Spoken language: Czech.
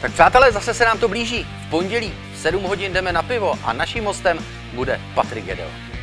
Tak přátelé, zase se nám to blíží. V pondělí v 7 hodin jdeme na pivo a naším hostem bude Patrik Jedel.